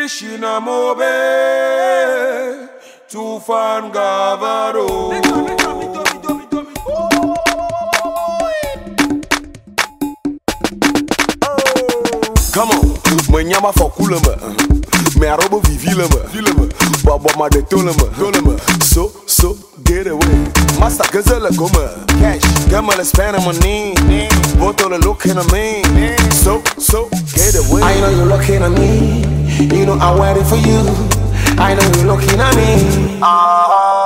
Shinamobe, Tufan Gavaro. Come on, when yama for coolama, me a robo vivilama, Baba ma de tolama, so get away. Master gazella goma, cash, gamma spend money, bottle looking at me, so get away. I know you're looking at me, you know I'm waiting for you. I know you're looking at me.